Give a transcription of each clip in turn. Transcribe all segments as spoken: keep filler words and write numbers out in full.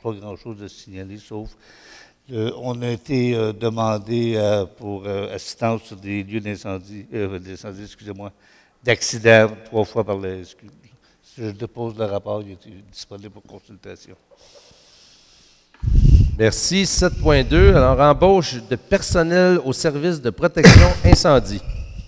pas grand-chose à signaler, sauf euh, on a été euh, demandé euh, pour euh, assistance sur des lieux d'incendie, euh, d'incendie, excusez-moi, d'accident trois fois par la S Q. Si je dépose le rapport, il est disponible pour consultation. Merci. sept point deux. Alors, embauche de personnel au service de protection incendie.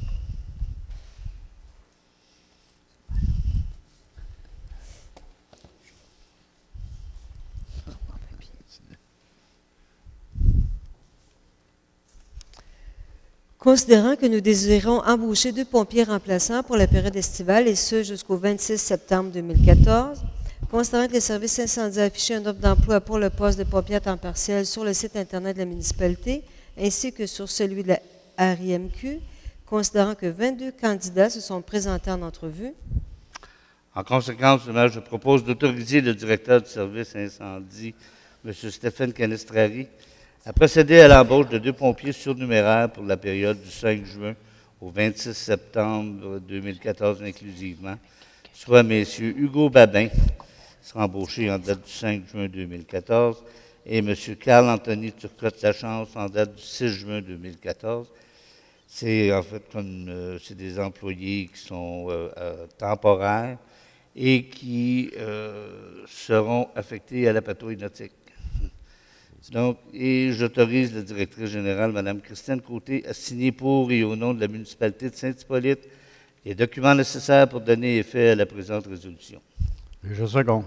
Considérant que nous désirons embaucher deux pompiers remplaçants pour la période estivale, et ce jusqu'au vingt-six septembre deux mille quatorze, considérant que le service incendie a affiché un offre d'emploi pour le poste de pompier à temps partiel sur le site Internet de la municipalité, ainsi que sur celui de la R I M Q, considérant que vingt-deux candidats se sont présentés en entrevue. En conséquence, je propose d'autoriser le directeur du service incendie, M. Stéphane Canestrari, à procéder à l'embauche de deux pompiers surnuméraires pour la période du cinq juin au vingt-six septembre deux mille quatorze inclusivement, soit M. Hugo Babin, qui sera embauché en date du cinq juin deux mille quatorze, et M. Carl-Anthony Turcotte-Lachance en date du six juin deux mille quatorze. C'est en fait comme euh, c'est des employés qui sont euh, euh, temporaires et qui euh, seront affectés à la patrouille nautique. Donc, et j'autorise la directrice générale, Mme Christiane Côté, à signer pour et au nom de la municipalité de Saint-Hippolyte les documents nécessaires pour donner effet à la présente résolution. Je second.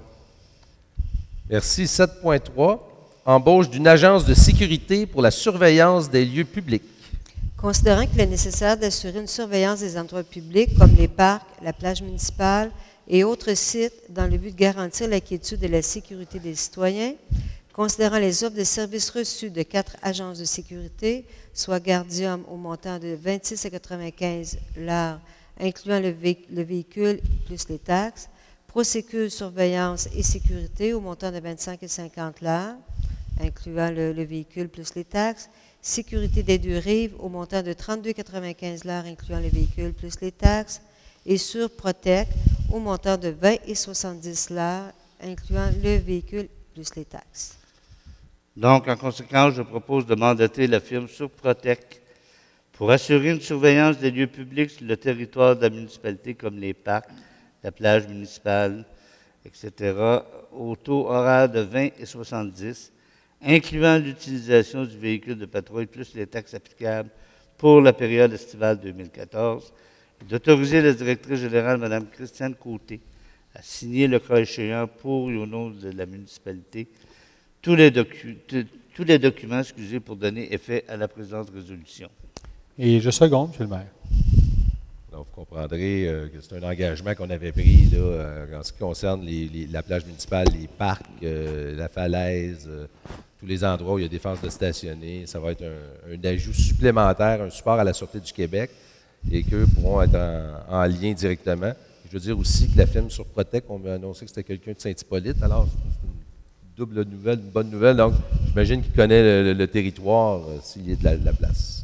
Merci. sept point trois. Embauche d'une agence de sécurité pour la surveillance des lieux publics. Considérant qu'il est nécessaire d'assurer une surveillance des endroits publics comme les parcs, la plage municipale et autres sites dans le but de garantir la quiétude et la sécurité des citoyens, considérant les offres de services reçues de quatre agences de sécurité, soit Gardium au montant de vingt-six à quatre-vingt-quinze l'heure, incluant le, vé le véhicule plus les taxes, Prosécure surveillance et sécurité au montant de vingt-cinq à cinquante l'heure, incluant le, le véhicule plus les taxes, Sécurité des deux rives au montant de trente-deux à quatre-vingt-quinze l'heure, incluant le véhicule plus les taxes, et sur Protec au montant de vingt et soixante-dix l'heure, incluant le véhicule plus les taxes. Donc, en conséquence, je propose de mandater la firme Surprotec pour assurer une surveillance des lieux publics sur le territoire de la municipalité, comme les parcs, la plage municipale, et cetera, au taux horaire de vingt et soixante-dix, incluant l'utilisation du véhicule de patrouille plus les taxes applicables pour la période estivale deux mille quatorze, et d'autoriser la directrice générale, Mme Christiane Côté, à signer le cas échéant pour et au nom de la municipalité tous les, docu tous les documents excusez, pour donner effet à la présente résolution. Et je seconde, M. le maire. Donc, vous comprendrez euh, que c'est un engagement qu'on avait pris là, euh, en ce qui concerne les, les, la plage municipale, les parcs, euh, la falaise, euh, tous les endroits où il y a des phases de stationner. Ça va être un, un ajout supplémentaire, un support à la Sûreté du Québec et qu'eux pourront être en, en lien directement. Je veux dire aussi que la firme Surprotec, on m'a annoncé que c'était quelqu'un de Saint-Hippolyte. Alors, c'est une double nouvelle, une bonne nouvelle. Donc, j'imagine qu'il connaît le, le, le territoire euh, s'il y a de la, de la place.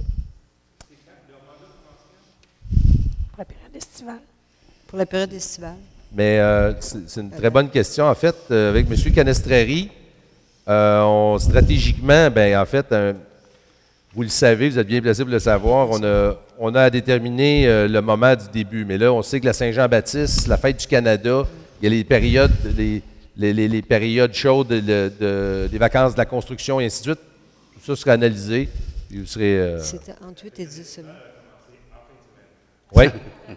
Pour la période estivale. Pour la période estivale. Mais euh, c'est une très bonne question. En fait, euh, avec M. Canestrari, euh, on, stratégiquement, ben, en fait, un, vous le savez, vous êtes bien placé pour le savoir, on a, on a à déterminer euh, le moment du début. Mais là, on sait que la Saint-Jean-Baptiste, la fête du Canada, il y a les périodes, les, les, les, les périodes chaudes, de, de, des vacances de la construction et ainsi de suite. Tout ça sera analysé. Et vous serez. Euh... C'était entre huit et dix semaines. Oui.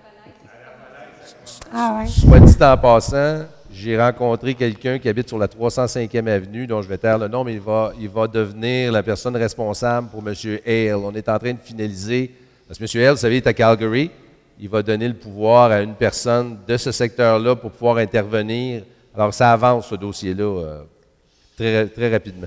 Ah oui. Soit dit en passant, j'ai rencontré quelqu'un qui habite sur la trois cent cinquième avenue, dont je vais taire le nom, mais il va, il va devenir la personne responsable pour M. Hale. On est en train de finaliser, parce que M. Hale, vous savez, est à Calgary. Il va donner le pouvoir à une personne de ce secteur-là pour pouvoir intervenir. Alors, ça avance, ce dossier-là, euh, très, très rapidement.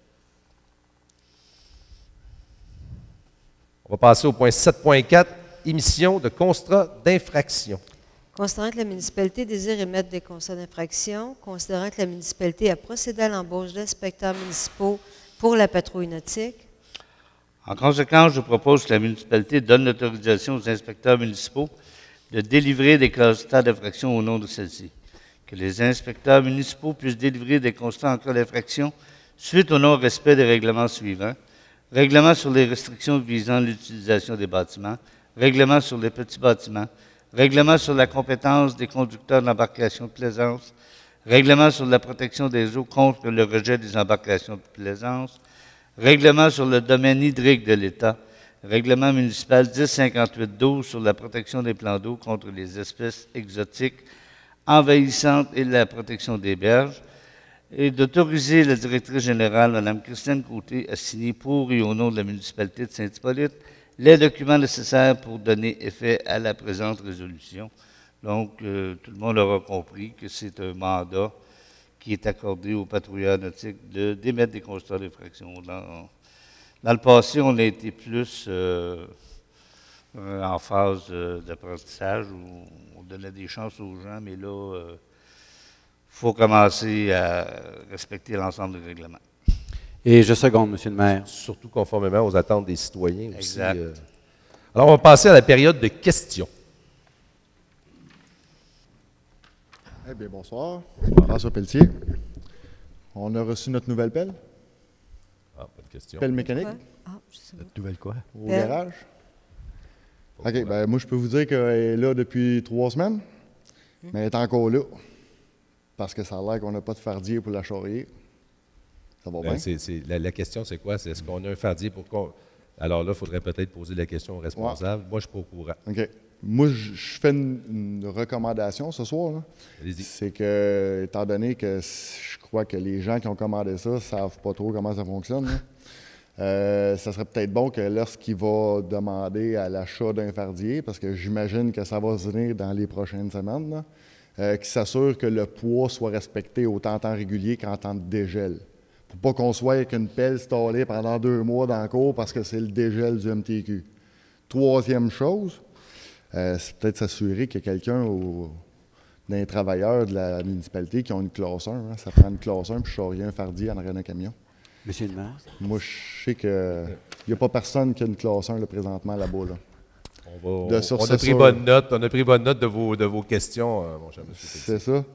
On va passer au point sept point quatre, émission de constat d'infraction. Considérant que la municipalité désire émettre des constats d'infraction, considérant que la municipalité a procédé à l'embauche d'inspecteurs municipaux pour la patrouille nautique. En conséquence, je propose que la municipalité donne l'autorisation aux inspecteurs municipaux de délivrer des constats d'infraction au nom de celle-ci. Que que les inspecteurs municipaux puissent délivrer des constats en cas d'infraction suite au non-respect des règlements suivants. Règlement sur les restrictions visant l'utilisation des bâtiments, règlement sur les petits bâtiments, règlement sur la compétence des conducteurs d'embarcations de plaisance, règlement sur la protection des eaux contre le rejet des embarcations de plaisance, règlement sur le domaine hydrique de l'État, règlement municipal dix cinquante-huit douze sur la protection des plans d'eau contre les espèces exotiques envahissantes et la protection des berges, et d'autoriser la directrice générale, Mme Christiane Côté, à signer pour et au nom de la municipalité de Saint-Hippolyte les documents nécessaires pour donner effet à la présente résolution. Donc, euh, tout le monde aura compris que c'est un mandat qui est accordé aux patrouilleurs nautiques de d'émettre des constats d'infraction. Dans, dans le passé, on a été plus euh, en phase euh, d'apprentissage où on donnait des chances aux gens, mais là, il euh, faut commencer à respecter l'ensemble des règlements. Et je seconde, Monsieur le maire. Surtout conformément aux attentes des citoyens aussi. Exact. euh. Alors, on va passer à la période de questions. Eh bien, bonsoir. François Pelletier. On a reçu notre nouvelle pelle, Ah, bonne question. pelle mécanique, Quoi? Ah, je sais pas. Nouvelle quoi? au Pelle. garage. OK, ben moi, je peux vous dire qu'elle est là depuis trois semaines, mais elle est encore là. Parce que ça a l'air qu'on n'a pas de fardier pour la charrier. Ça va bien? Ben, c'est- c'est- la, la question, c'est quoi? C'est est-ce qu'on a un fardier pour qu'on... Alors là, il faudrait peut-être poser la question au responsable. Moi, je ne suis pas au courant. OK. Moi, je je fais une, une recommandation ce soir, là. Allez-y. C'est que, étant donné que je crois que les gens qui ont commandé ça ne savent pas trop comment ça fonctionne, là, euh, ça serait peut-être bon que lorsqu'il va demander à l'achat d'un fardier, parce que j'imagine que ça va se venir dans les prochaines semaines, là, euh, qu'il s'assure que le poids soit respecté autant en temps régulier qu'en temps de dégel. Pour pas qu'on soit avec une pelle stallée pendant deux mois dans le cours parce que c'est le dégel du M T Q. Troisième chose, euh, c'est peut-être s'assurer qu'il y a quelqu'un au, d'un travailleur de la municipalité qui ont une classe un. Hein. Ça prend une classe un puis je charrie un fardier en arrière d'un camion. Monsieur le maire. Moi, je sais qu'il n'y a pas personne qui a une classe un là, présentement là-bas. Là. On, va- De on- sur on ce a pris sur- bonne note. On a pris bonne note de vos, de vos questions, euh, mon cher monsieur. C'est ça.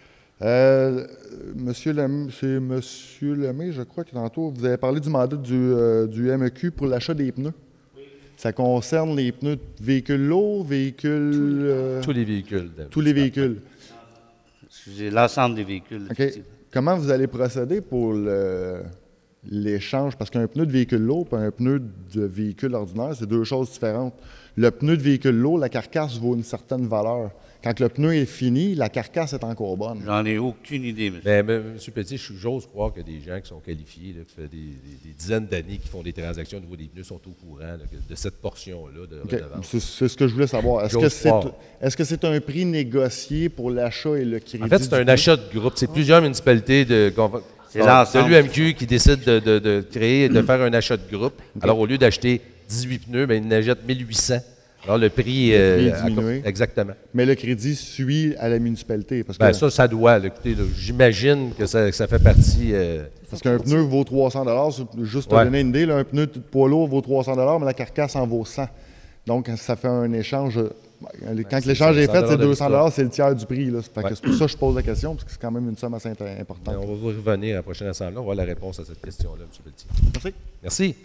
Euh, monsieur Lemay, c'est Monsieur Lemay, je crois que tantôt, vous avez parlé du mandat du, euh, du M E Q pour l'achat des pneus. Ça concerne les pneus de véhicules lourds, véhicules... euh, Tous les véhicules. de- tous les véhicules. Excusez, l'ensemble des véhicules. OK. effectivement. Comment vous allez procéder pour le- l'échange? Parce qu'un pneu de véhicule lourd et un pneu de véhicule ordinaire, c'est deux choses différentes. Le pneu de véhicule lourd, la carcasse vaut une certaine valeur. Quand le pneu est fini, la carcasse est encore bonne. J'en ai aucune idée, monsieur. Mais, mais, M. Petit, j'ose croire que des gens qui sont qualifiés, là, qui font des, des- des dizaines d'années qui font des transactions au niveau des pneus sont au courant là, que- de cette portion-là de OK. redevance. C'est c'est ce que je voulais savoir. Est-ce J'ose que c'est croire. est-ce que c'est un prix négocié pour l'achat et le crédit? En fait, c'est du un pneu? achat de groupe. C'est plusieurs municipalités de, C'est de l'ensemble. l'U M Q qui décident de, de- de créer, de faire un achat de groupe. Alors, au lieu d'acheter dix-huit pneus, ben, ils en achètent mille huit cents. Alors, le prix... Le prix euh, est à- diminué. exactement. Mais le crédit suit à la municipalité. Parce que- Ben, ça, ça doit. là. Écoutez, là, j'imagine que ça, que ça fait partie... euh, Parce qu'un pneu vaut trois cents dollars. Juste pour Ouais. donner une idée, là, un pneu de poids lourd vaut trois cents dollars, mais la carcasse en vaut cent. Donc, ça fait un échange. Quand c'est l'échange est cent fait, dollars c'est de deux cents l'histoire. c'est le tiers du prix. Là. Fait que Ouais. c'est pour ça que je pose la question, parce que c'est quand même une somme assez int- importante. on va vous revenir à la prochaine assemblée. On va voir la réponse à cette question-là, M. Petit. Merci. Merci.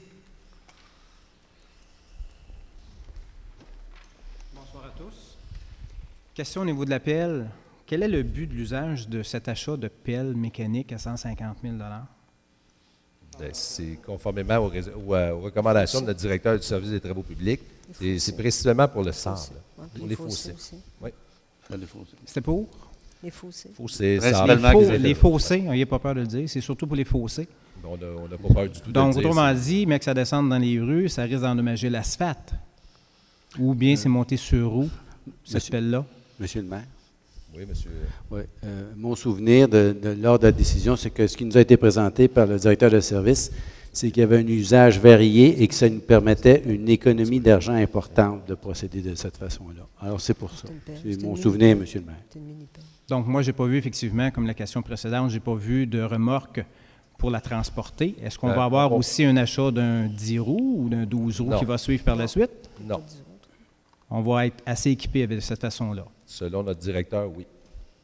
Bonsoir à tous. Question au niveau de la pelle. Quel est le but de l'usage de cet achat de pelle mécanique à cent cinquante mille dollars? Ben, c'est conformément aux, rés- aux, euh, aux recommandations de notre directeur du service des travaux publics. C'est c'est précisément pour le sable, Ouais, puis pour les les fossés fossés. aussi. Ça défaut, ça. C'était pour? Les fossés. Fossés, Principalement sable. Les, que faux- c'est- les fossés, n'ayez pas peur de le dire, c'est surtout pour les fossés. On n'a on n'a pas peur du tout Donc, de le dire. autrement c'est- dit, mais que ça descende dans les rues, ça risque d'endommager l'asphalte. Ou bien c'est monté sur roue, cette Monsieur- pelle-là. Monsieur le maire. Oui, monsieur. Oui. euh, mon souvenir de, de- lors de la décision, c'est que ce qui nous a été présenté par le directeur de service, c'est qu'il y avait un usage varié et que ça nous permettait une économie d'argent importante de procéder de cette façon-là. Alors, c'est pour ça. C'est une pelle, C'est c'est mon une souvenir, mini-pelle. Monsieur le maire. C'est une mini-pelle. Donc, moi, j'ai pas vu, effectivement, comme la question précédente, j'ai pas vu de remorque pour la transporter. Est-ce qu'on Euh, va avoir on- aussi un achat d'un dix roues ou d'un douze roues Non. qui va suivre par la suite? Non. On va être assez équipé avec cette façon-là. Selon notre directeur, oui.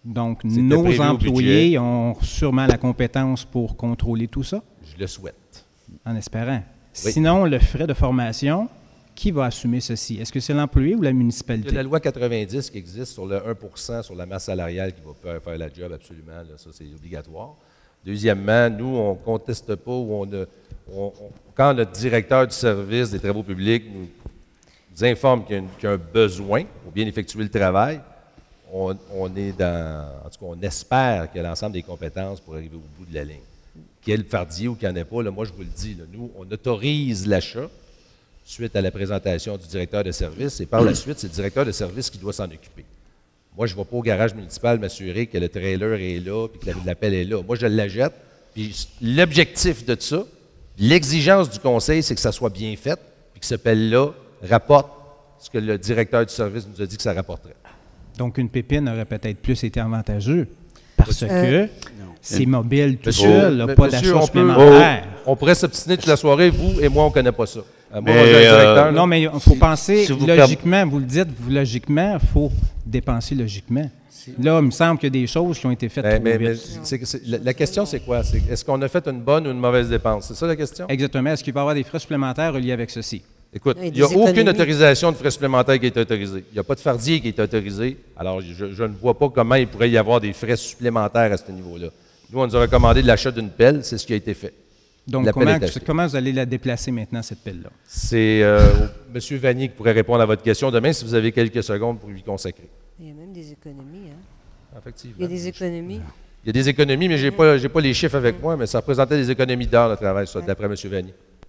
Donc, C'était nos prévu au employés budget. ont sûrement la compétence pour contrôler tout ça, Je le souhaite. en espérant. Oui. Sinon, le frais de formation, qui va assumer ceci? Est-ce que c'est l'employé ou la Il y municipalité? a la loi quatre-vingt-dix qui existe sur le un pour cent sur la masse salariale qui va faire- faire la job absolument. Là, ça, c'est obligatoire. Deuxièmement, nous, on ne conteste pas ou on, a- on- on- quand notre directeur du service des travaux publics nous, nous informe qu'il y, a une- qu'il y a un besoin pour bien effectuer le travail, on, on est dans. En tout cas, on espère qu'il y a l'ensemble des compétences pour arriver au bout de la ligne. Qu'il y ait le fardier ou qu'il n'y en ait pas, là, moi, je vous le dis, là, nous, on autorise l'achat suite à la présentation du directeur de service, et par la suite, c'est le directeur de service qui doit s'en occuper. Moi, je ne vais pas au garage municipal m'assurer que le trailer est là et que la- l'appel est là. Moi, je la jette. Puis l'objectif de ça, l'exigence du conseil, c'est que ça soit bien fait, puis que ce pelle-là rapporte ce que le directeur du service nous a dit que ça rapporterait. Donc, une pépine aurait peut-être plus été avantageux parce Euh, que c'est mobile tout Monsieur, seul, là, m- pas monsieur, d'achat on peut- supplémentaire. On pourrait s'obstiner toute la soirée, vous et moi, on ne connaît pas ça. Euh, moi, Mais, j'ai un directeur, euh, là. Non, mais il faut penser si vous logiquement, vous le dites, vous, logiquement, il faut dépenser logiquement. Là, il me semble qu'il y a des choses qui ont été faites Mais- trop mais- mais vite. c'est- c'est- la, la question, c'est quoi? C'est, est-ce qu'on a fait une bonne ou une mauvaise dépense? C'est ça la question? Exactement. Est-ce qu'il va y avoir des frais supplémentaires reliés avec ceci? Écoute, Il y a il n'y a des aucune économies. autorisation de frais supplémentaires qui est autorisée. Il n'y a pas de fardier qui est autorisé. Alors, je, je ne vois pas comment il pourrait y avoir des frais supplémentaires à ce niveau-là. Nous, on nous a recommandé de l'achat d'une pelle, c'est ce qui a été fait. Donc, La pelle comment, est achetée. comment vous allez la déplacer maintenant, cette pile-là? C'est euh, M. Vanny qui pourrait répondre à votre question demain si vous avez quelques secondes pour lui consacrer. Il y a même des économies. Hein? Effectivement. Il y a des économies. Il y a des économies, mais je n'ai pas, j'ai pas les chiffres avec moi, mais ça représentait des économies d'heures de travail, ça, d'après M. Vanny.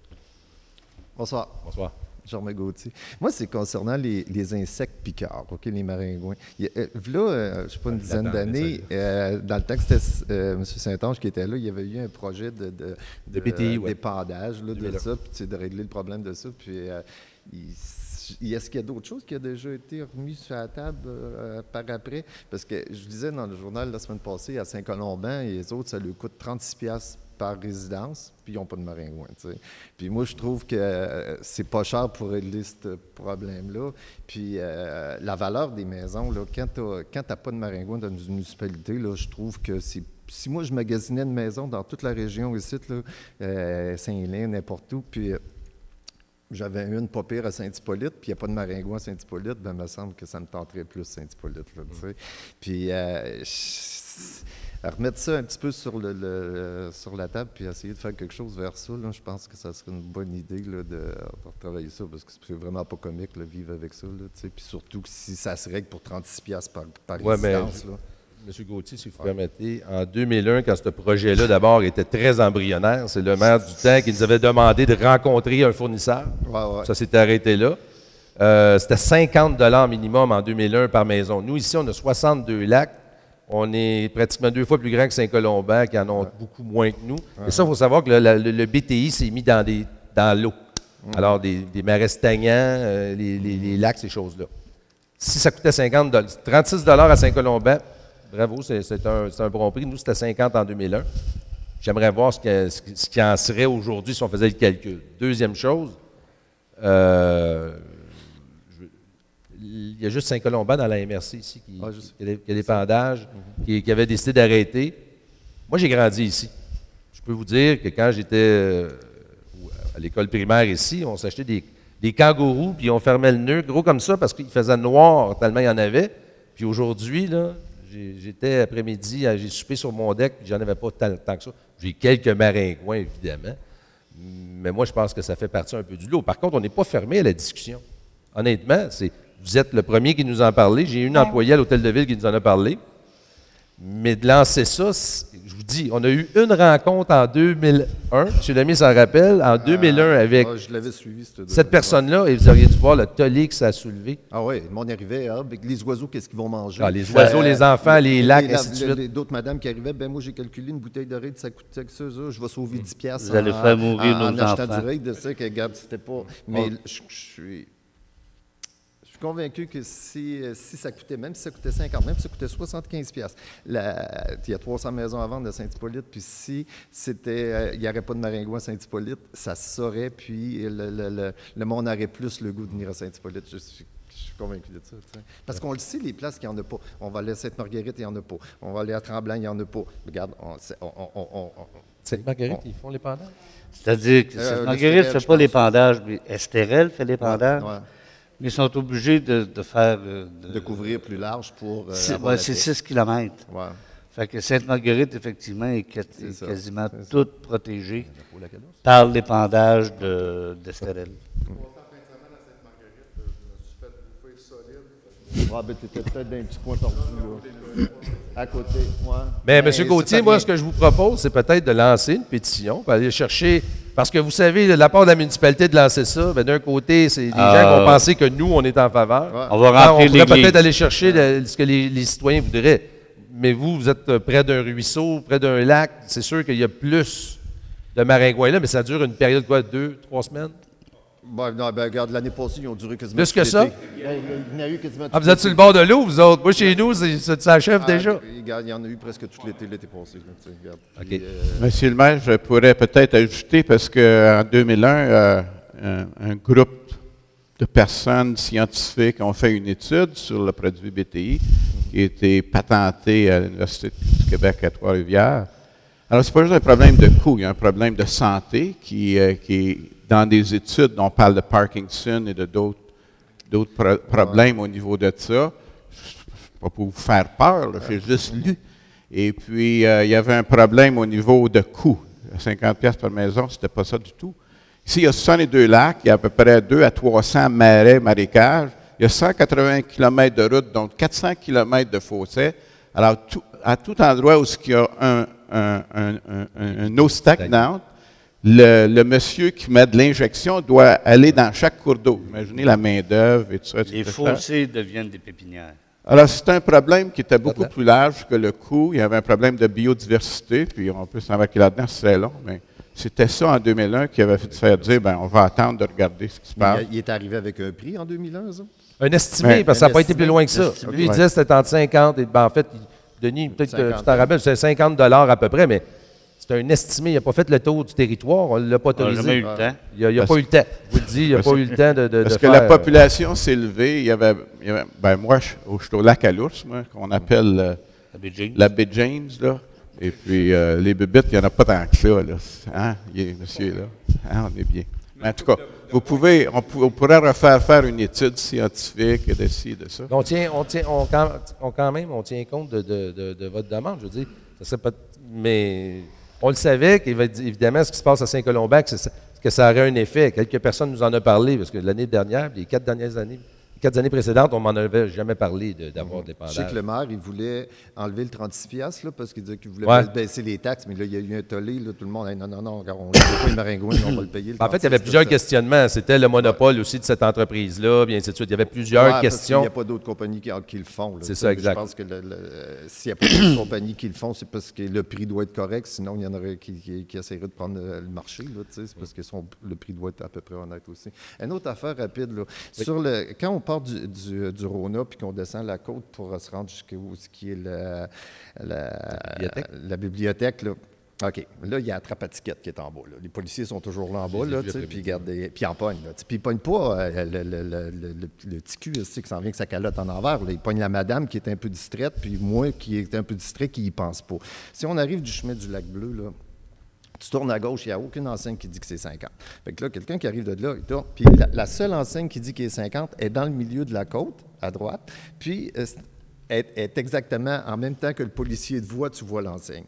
Bonsoir. Bonsoir. Jean-Marc Gauthier. Moi, c'est concernant les, les insectes piqueurs, OK, les maringouins. Il y a, euh, là, euh, je ne sais pas, une dizaine L'attendais, d'années, euh, dans le temps que c'était euh, M. Saint-Onge qui était là, il y avait eu un projet de, de, De B T I, euh, ouais. d'épandage là, de deux mille un. ça, puis tu sais, de régler le problème de ça. Puis, euh, il- est-ce qu'il y a d'autres choses qui ont déjà été remises sur la table euh, par après? Parce que je disais dans le journal la semaine passée, à Saint-Colomban et les autres, ça leur coûte trente-six piastres par résidence, puis ils n'ont pas de maringouins. Tu sais. Puis moi, je trouve que euh, c'est pas cher pour régler ce problème-là. Puis euh, la valeur des maisons, là, quand tu n'as pas de maringouins dans une municipalité, là, je trouve que c'est. Si moi, je magasinais une maison dans toute la région ici, là, euh, Saint-Hélène, n'importe où, puis. Euh, j'avais une pas pire à Saint-Hippolyte, puis il n'y a pas de maringouin à Saint-Hippolyte, bien, il me semble que ça me tenterait plus Saint-Hippolyte. Là, tu sais. Puis, euh, je- remettre ça un petit peu sur, le, le- sur la table, puis essayer de faire quelque chose vers ça, là, je pense que ça serait une bonne idée là, de, de retravailler ça, parce que c'est vraiment pas comique, là, vivre avec ça. Là, tu sais. Puis surtout que si ça se règle pour trente-six piastres par, par Ouais, mais- résidence. Là. M. Gauthier, si vous permettez, en deux mille un, quand ce projet-là, d'abord, était très embryonnaire, c'est le maire du temps qui nous avait demandé de rencontrer un fournisseur. Ouais, ouais. Ça s'est arrêté là. Euh, c'était cinquante dollars minimum en deux mille un par maison. Nous, ici, on a soixante-deux lacs. On est pratiquement deux fois plus grand que Saint-Colomban, qui en ont beaucoup moins que nous. Et ça, il faut savoir que le, le- le B T I s'est mis dans, des, dans l'eau. Alors, des, des marais stagnants, euh, les, les- les lacs, ces choses-là. Si ça coûtait cinquante dollars, trente-six dollars à Saint-Colomban, bravo, c'est c'est un, c'est un bon prix. Nous, c'était cinquante en deux mille un. J'aimerais voir ce, que- ce qui- ce qui en serait aujourd'hui si on faisait le calcul. Deuxième chose, euh, je- il y a juste Saint-Colomban dans la M R C ici qui, Ah, je sais. qui a des- qui a des pendages, qui, qui avait décidé d'arrêter. Moi, j'ai grandi ici. Je peux vous dire que quand j'étais euh, à l'école primaire ici, on s'achetait des, des kangourous, puis on fermait le nœud, gros comme ça, parce qu'il faisait noir tellement il y en avait. Puis aujourd'hui, là, j'ai- j'étais après-midi, à- j'ai soupé sur mon deck, puis j'en avais pas tant, tant que ça. J'ai quelques maringouins, évidemment. Mais moi, je pense que ça fait partie un peu du lot. Par contre, on n'est pas fermé à la discussion. Honnêtement, c'est, vous êtes le premier qui nous en a parlé. J'ai une employée à l'Hôtel de Ville qui nous en a parlé. Mais de lancer ça, c'est- je vous dis, on a eu une rencontre en deux mille un, M. Lamy s'en rappelle, en deux mille un avec Ah, je l'avais suivi, cette cette personne-là, et vous auriez dû voir le tollé que ça a soulevé. Ah oui, le monde arrivait, ah, avec les oiseaux, qu'est-ce qu'ils vont manger? Ah, les oiseaux, les enfants, les lacs, la- ainsi de le- suite. les- D'autres madames qui arrivaient, ben moi j'ai calculé une bouteille de raid, ça coûtait que ça, ça, je vais sauver dix piastres. Vous allez en- faire mourir en, en nos achetant enfants. du raid, de ça, que regarde, c'était pas. Mais je, je suis. Je suis convaincu que si, euh, si ça coûtait, même si ça coûtait cinquante, même si ça coûtait soixante-quinze piastres, la- il y a trois cents maisons à vendre à Saint-Hippolyte, puis si c'était, euh, il n'y aurait pas de maringouin à Saint-Hippolyte, ça se saurait, puis le, le- le- le monde aurait plus le goût de venir à Saint-Hippolyte. Je suis- Je suis convaincu de ça. T'sais. Parce qu'on le sait, les places qu'il n'y en a pas. On va aller à Sainte-Marguerite, il n'y en a pas. On va aller à Tremblant, il n'y en a pas. Regarde, on... on, on, on, on Sainte-Marguerite, on, ils font l'épandage? C'est-à-dire que Euh, Sainte-Marguerite ne fait pas l'épandage, mais Estérel fait l'épandage. Ouais, ouais. Mais ils sont obligés de, de faire... euh, De, de couvrir plus large pour... Euh, c'est avoir ouais, la c'est paix. six kilomètres. Ouais. Fait que Sainte-Marguerite, effectivement, est, quat- C'est est ça, quasiment c'est ça. toute protégée par l'épandage de- d'Estérel. Ah, ben, t'étais peut-être dans un petit coin tordu, là. À côté, ouais. Mais Ben, M. c'est Gauthier, pas moi, bien. ce que je vous propose, c'est peut-être de lancer une pétition, pour aller chercher. Parce que vous savez, de la part de la municipalité de lancer ça, ben, d'un côté, c'est des gens Euh, qui vont penser que nous, on est en faveur. Ouais. On va Alors, remplir on pourrait l'église. peut-être aller chercher le- ce que les, les citoyens voudraient. Mais vous, vous êtes près d'un ruisseau, près d'un lac. C'est sûr qu'il y a plus de maringouins là, mais ça dure une période, quoi, deux, trois semaines? Ben, non, ben, regarde, l'année passée, ils ont duré quasiment Plus tout que ça? l'été. Ben, il y en a eu quasiment Ah, tout vous êtes sur le bord de l'eau, vous autres? Moi, chez nous, c'est- ça s'achève Ah, déjà. Regarde, il y en a eu presque tout l'été, l'été passé. Là, tu sais, regarde. OK. Puis, euh, Monsieur le maire, je pourrais peut-être ajouter, parce qu'en deux mille un, euh, un, un groupe de personnes scientifiques ont fait une étude sur le produit B T I qui a été patenté à l'Université du Québec à Trois-Rivières. Alors, ce n'est pas juste un problème de coût, il y a un problème de santé qui, euh, qui est dans des études, on parle de Parkinson et de d'autres d'autres pro- problèmes au niveau de ça. Je ne sais pas pour vous faire peur, là, j'ai juste lu. Et puis, euh, il y avait un problème au niveau de coût. cinquante piastres par maison, ce n'était pas ça du tout. Ici, il y a soixante-deux lacs, il y a à peu près deux à trois cents marais, marécages. Il y a cent quatre-vingts kilomètres de route, donc quatre cents kilomètres de fossés. Alors, tout- à tout endroit où il y a un, un, un, un, un- une eau stagnante, le, le monsieur qui met de l'injection doit aller dans chaque cours d'eau. Imaginez la main-d'œuvre et tout ça. Les et cetera. fossés deviennent des pépinières. Alors, c'est un problème qui était beaucoup Là-dedans. plus large que le coût. Il y avait un problème de biodiversité, puis on peut s'embarquer là-dedans, c'est long, mais c'était ça en deux mille un qui avait fait faire dire, ben, on va attendre de regarder ce qui se passe. il, il est arrivé avec un prix en deux mille un, ça? Un estimé, Mais- parce que ça n'a un pas été estimé, plus loin que ça. estimé. Lui, il Ouais. disait que c'était entre cinquante et, ben, en fait, il- Denis, peut-être que tu cinquante. t'en rappelles, c'est cinquante dollars à peu près, mais c'est un estimé. Il n'a pas fait le tour du territoire, on ne l'a pas On n'a jamais eu autorisé. le temps. Il n'a Parce- pas eu le temps. Je vous le dis, il n'a Parce pas que- eu le temps de, de, Parce de que faire, la euh, population s'est élevée. Il y avait, il y avait- ben moi, je, je suis au lac à l'ours, moi, qu'on appelle euh, La baie James. la baie James, là. Et puis, euh, les bébites, il n'y en a pas tant que ça, là. Hein, il est- monsieur, là? Hein, on est bien. Mais en tout cas, vous pouvez, on, pou- on pourrait refaire faire une étude scientifique et de ci, de ça. On tient, on tient, on quand, on quand même, on tient compte de, de, de, de votre demande. Je veux dire, ça serait pas, mais on le savait qu'évidemment, ce qui se passe à Saint-Colombac, c'est ça- que ça aurait un effet. Quelques personnes nous en ont parlé, parce que l'année dernière, les quatre dernières années, les quatre années précédentes, on m'en avait jamais parlé de- d'avoir des Je sais que pendages. le maire, il voulait enlever le trente-six piastres, là, parce qu'il disait qu'il voulait Ouais. baisser les taxes, mais là, il y a eu un tollé, là, tout le monde a dit non, non, non, regarde, on ne pas les maringouins, on va le payer. le En fait, il y avait trente-six, plusieurs ça. questionnements. C'était le monopole aussi de cette entreprise-là, bien ainsi de suite. Il y avait plusieurs Ouais, parce questions. qu'il n'y a pas d'autres compagnies qui, qui le font. là. C'est Tu ça, sais, exact. Je pense que le- le- s'il n'y a pas d'autres compagnies qui le font, c'est parce que le prix doit être correct. Sinon, il y en aurait qui, qui, qui essaieraient de prendre le, le marché. Là, tu sais, c'est parce que son- le prix doit être à peu près honnête aussi. Une autre affaire rapide. Là. Sur le, quand on part du, du, du Rona puis qu'on descend la côte pour se rendre jusqu'où ce qui est la, la, bibliothèque. la bibliothèque, là. OK. Là, il y a la trappe-à-tiquette qui est en bas. Là. Les policiers sont toujours là en bas, les ai là, vus tu sais, après-midi. puis ils gardent des- puis ils en pognent. Là, tu sais. Puis ils ne pognent pas euh, le, le, le, le, le- le petit cul ici, qui s'en vient avec sa calotte en envers. Là. Ils pognent la madame qui est un peu distraite, puis moi qui est un peu distrait, qui n'y pense pas. Si on arrive du chemin du Lac-Bleu, là, tu tournes à gauche, il n'y a aucune enseigne qui dit que c'est cinquante. Fait que là, quelqu'un qui arrive de là, il tourne. Puis la, la seule enseigne qui dit qu'il est cinquante est dans le milieu de la côte, à droite. Puis euh, est, est exactement en même temps que le policier te voit, tu vois l'enseigne.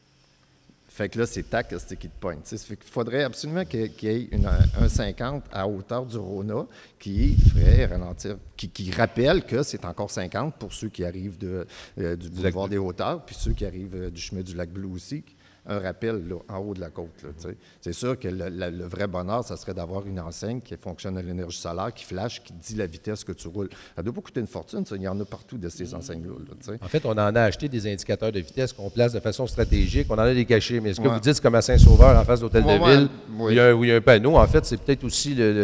Fait que là, c'est tac, c'est qui te pogne. Tu sais, ça fait qu'il faudrait absolument qu'il qu'il y ait une- un cinquante à hauteur du Rona qui ferait ralentir, qui, qui rappelle que c'est encore cinquante pour ceux qui arrivent de, euh, du boulevard des Hauteurs, puis ceux qui arrivent euh, du chemin du Lac-Bleu aussi. Un rappel là, en haut de la côte. Là, tu sais. C'est sûr que le, la- le vrai bonheur, ça serait d'avoir une enseigne qui fonctionne à l'énergie solaire, qui flash, qui dit la vitesse que tu roules. Ça doit pas coûter une fortune, ça. Il y en a partout de ces enseignes-là. là, tu sais. En fait, on en a acheté des indicateurs de vitesse qu'on place de façon stratégique. On en a des cachés. Mais ce que Ouais. vous dites, c'est comme à Saint-Sauveur, en face de l'Hôtel Ouais, de ouais, Ville, oui. où, il y a un, où il y a un panneau. En fait, c'est peut-être aussi le, le-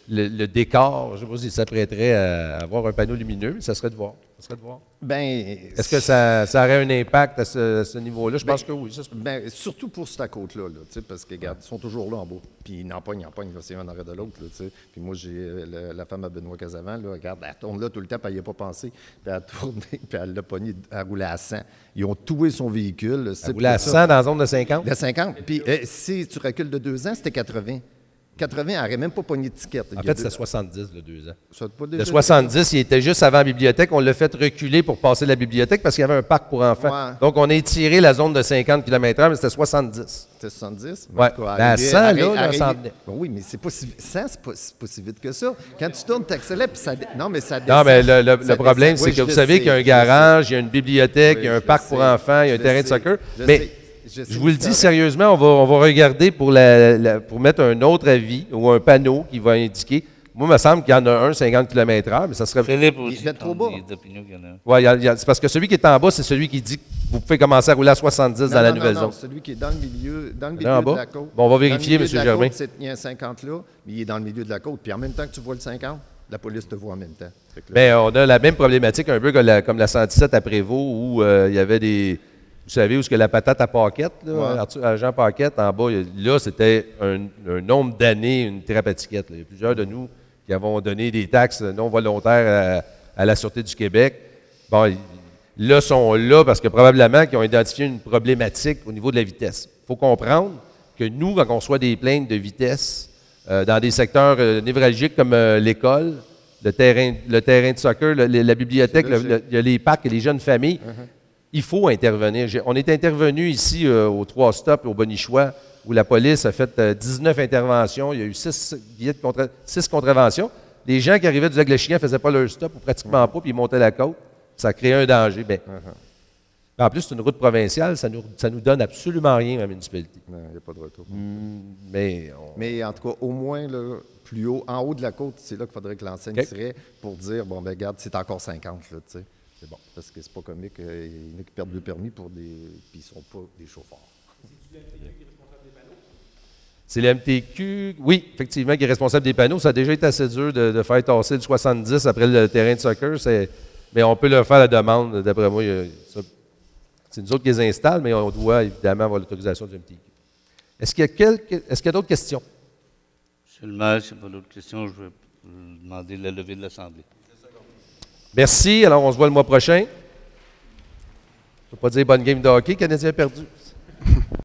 le, le décor, je ne sais pas s'il s'apprêterait à avoir un panneau lumineux, mais ça serait de voir. Ça serait de voir. Ben, Est-ce que ça, ça aurait un impact à ce, à ce niveau-là? Je ben, pense que oui. Ça, ben, surtout pour cette côte-là, là, parce que, regarde, ils sont toujours là en bas. Puis ils n'en pognent, ils en pognent, c'est un en arrêt de l'autre. Puis moi, j'ai la, la femme à Benoît Casavant, là, regarde, elle tourne là tout le temps, puis elle n'y a pas pensé. Puis elle a tourné, puis elle l'a pogné, elle roulait à cent. Ils ont toué son véhicule. elle roulait à cent dans la zone de cinquante? De cinquante. Puis euh, si tu recules de deux ans, c'était quatre-vingts. quatre-vingts, elle n'aurait même pas pogné de ticket. En fait, c'était soixante-dix, le deux ans. Ça pas le soixante-dix, il était juste avant la bibliothèque. On l'a fait reculer pour passer la bibliothèque parce qu'il y avait un parc pour enfants. Ouais. Donc, on a étiré la zone de cinquante kilomètres heure, mais c'était soixante-dix. C'était soixante-dix? Oui. Ben, à cent, là, là, ça en venait. Bon, oui, mais c'est pas si, cent, c'est pas, pas si vite que ça. Quand tu tournes, tu accélères, puis ça... Non, mais ça descend. Non, mais le, le, le problème, descend. c'est Oui, que vous sais, savez qu'il y a un garage, il y a une bibliothèque, oui, il y a un parc sais, pour enfants, il y a un terrain sais, de soccer. Je mais sais. Je, je vous le dis sérieusement, on va, on va regarder pour, la, la, pour mettre un autre avis ou un panneau qui va indiquer. Moi, il me semble qu'il y en a un cinquante kilomètres heure, mais ça serait. Philippe aussi. Il est trop bas. Oui, c'est parce que celui qui est en bas, c'est celui qui dit que vous pouvez commencer à rouler à soixante-dix non, dans non, la nouvelle non, zone. Non, celui qui est dans le milieu, dans le milieu en de bas? la côte. Bon, on va vérifier, M. Germain. Il y a un cinquante là, mais il est dans le milieu de la côte. Puis en même temps que tu vois le cinquante, la police te voit en même temps. Bien, on a la même problématique, un peu comme la, comme la cent dix-sept à Prévost, où euh, il y avait des. Vous savez où est-ce que la patate à Paquette, là, ouais. à Jean Paquette, en bas, là, c'était un, un nombre d'années, une thérapeutique. Il y a plusieurs de nous qui avons donné des taxes non volontaires à, à la Sûreté du Québec. Bon, là, sont là parce que probablement qu'ils ont identifié une problématique au niveau de la vitesse. Il faut comprendre que nous, quand on reçoit des plaintes de vitesse euh, dans des secteurs euh, névralgiques comme euh, l'école, le terrain, le terrain de soccer, le, la bibliothèque, le, le, il y a les parcs et les jeunes familles, uh-huh. Il faut intervenir. On est intervenu ici euh, aux trois stops, au Bonichois, où la police a fait euh, dix-neuf interventions. Il y a eu six, contre, six contraventions. Les gens qui arrivaient du Lac-le-Chien ne faisaient pas leur stop, ou pratiquement pas, puis ils montaient la côte. Ça créait un danger. Bien, uh-huh. En plus, c'est une route provinciale, ça nous, ça nous donne absolument rien à la municipalité. Non, il n'y a pas de retour. Mmh, mais, on... mais en tout cas, au moins, là, plus haut, en haut de la côte, c'est là qu'il faudrait que l'enseigne okay. serait pour dire, bon, ben regarde, c'est encore cinquante, là, tu sais. C'est bon, parce que c'est pas comique. Il y en a qui perdent le permis pour des. Puis ils sont pas des chauffeurs. C'est le M T Q, oui, effectivement, qui est responsable des panneaux. Ça a déjà été assez dur de, de faire tasser le soixante-dix après le terrain de soccer. Mais on peut leur faire la demande, d'après moi. C'est nous autres qui les installent, mais on doit évidemment avoir l'autorisation du M T Q. Est-ce qu'il y a, quelques, est-ce qu'il y a d'autres questions? Monsieur le maire, s'il n'y a pas d'autres questions, je vais demander la levée de l'Assemblée. Merci. Alors, on se voit le mois prochain. Je ne peux pas dire bonne game de hockey, Canadien perdu.